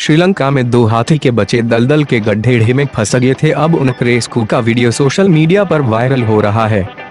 श्रीलंका में 2 हाथी के बच्चे दलदल के गड्ढे में फंस गए थे। अब उनके रेस्क्यू का वीडियो सोशल मीडिया पर वायरल हो रहा है।